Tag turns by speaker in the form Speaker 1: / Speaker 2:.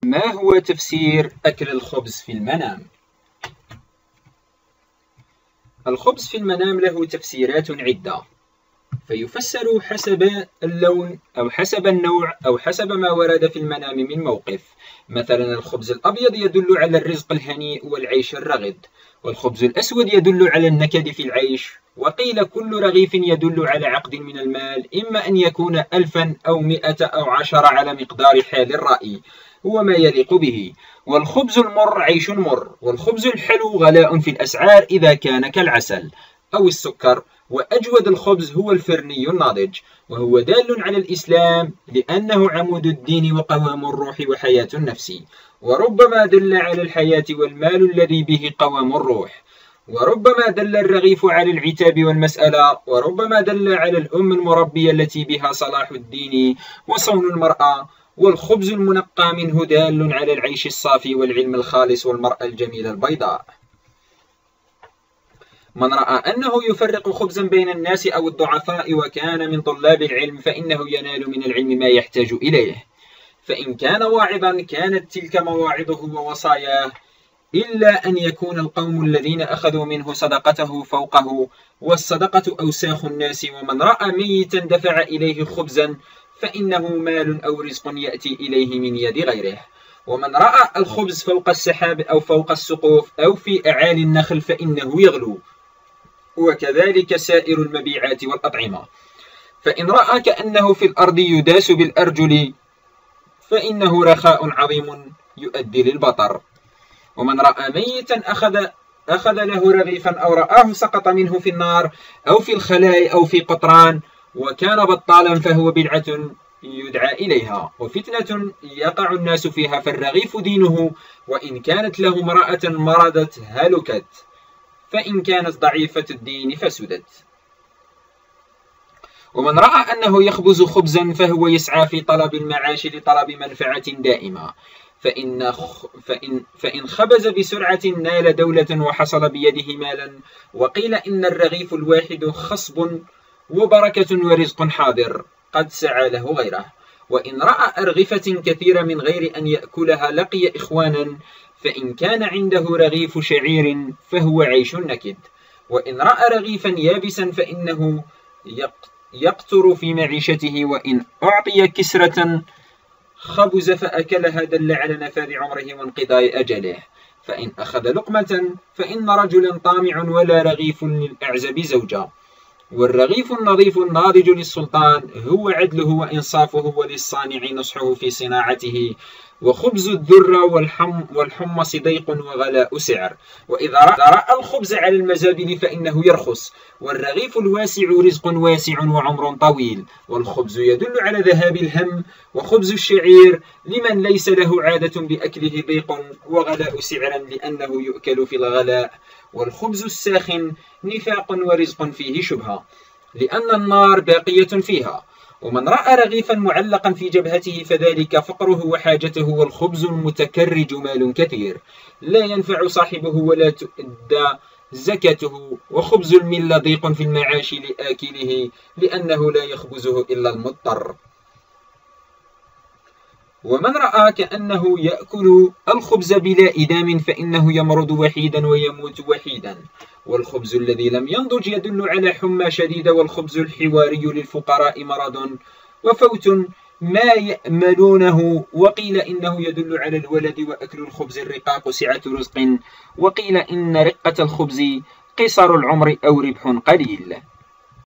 Speaker 1: ما هو تفسير أكل الخبز في المنام؟ الخبز في المنام له تفسيرات عدة، فيفسر حسب اللون أو حسب النوع أو حسب ما ورد في المنام من موقف. مثلا الخبز الأبيض يدل على الرزق الهنيء والعيش الرغد، والخبز الأسود يدل على النكد في العيش. وقيل كل رغيف يدل على عقد من المال، إما أن يكون 1000 أو 100 أو 10 على مقدار حال الرأي، هو ما يليق به. والخبز المر عيش مر، والخبز الحلو غلاء في الأسعار إذا كان كالعسل أو السكر. وأجود الخبز هو الفرني الناضج، وهو دال على الإسلام لأنه عمود الدين وقوام الروح وحياة النفس. وربما دل على الحياة والمال الذي به قوام الروح. وربما دل الرغيف على العتاب والمسألة، وربما دل على الأم المربية التي بها صلاح الدين وصون المرأة. والخبز المنقى منه دال على العيش الصافي والعلم الخالص والمرأة الجميلة البيضاء. من رأى أنه يفرق خبزا بين الناس أو الضعفاء وكان من طلاب العلم فإنه ينال من العلم ما يحتاج إليه. فإن كان واعظا كانت تلك مواعظه ووصاياه، إلا أن يكون القوم الذين أخذوا منه صدقته فوقه، والصدقة أوساخ الناس. ومن رأى ميتا دفع إليه خبزا فإنه مال أو رزق يأتي إليه من يد غيره. ومن رأى الخبز فوق السحاب أو فوق السقوف أو في أعالي النخل فإنه يغلو، وكذلك سائر المبيعات والأطعمة. فإن رأى كأنه في الأرض يداس بالأرجل فإنه رخاء عظيم يؤدي للبطر. ومن رأى ميتا أخذ له رغيفا أو رآه سقط منه في النار أو في الخلاء أو في قطران وكان بطالا فهو بدعة يدعى إليها وفتنة يقع الناس فيها. فالرغيف دينه، وإن كانت له امرأة مرضت هلكت، فإن كانت ضعيفة الدين فسدت. ومن رأى أنه يخبز خبزا فهو يسعى في طلب المعاش لطلب منفعة دائمة. فإن خبز بسرعة نال دولة وحصل بيده مالا. وقيل إن الرغيف الواحد خصب وبركة ورزق حاضر قد سعى له غيره. وإن رأى أرغفة كثيرة من غير أن يأكلها لقي إخوانا. فإن كان عنده رغيف شعير فهو عيش نكد. وإن رأى رغيفا يابسا فإنه يقتر في معيشته. وإن أعطي كسرة خبز فأكلها دل على نفاذ عمره وانقضاء أجله. فإن أخذ لقمة فإن رجلا طامع ولا رغيف للأعزب زوجا. والرغيف النظيف الناضج للسلطان هو عدله وإنصافه، وللصانع نصحه في صناعته. وخبز الذرة والحمص ضيق وغلاء سعر. وإذا رأى الخبز على المزابل فإنه يرخص. والرغيف الواسع رزق واسع وعمر طويل. والخبز يدل على ذهاب الهم. وخبز الشعير لمن ليس له عادة بأكله ضيق وغلاء سعرا لأنه يؤكل في الغلاء. والخبز الساخن نفاق ورزق فيه شبهة لأن النار باقية فيها. ومن رأى رغيفا معلقا في جبهته فذلك فقره وحاجته. والخبز المتكرج مال كثير لا ينفع صاحبه ولا تؤدى زكاته. وخبز الملة ضيق في المعاش لآكله لأنه لا يخبزه إلا المضطر. ومن رأى كأنه يأكل الخبز بلا إدام فإنه يمرض وحيدا ويموت وحيدا. والخبز الذي لم ينضج يدل على حمى شديدة. والخبز الحواري للفقراء مرض وفوت ما يأملونه. وقيل إنه يدل على الولد. وأكل الخبز الرقاق سعة رزق. وقيل إن رقة الخبز قصر العمر أو ربح قليل.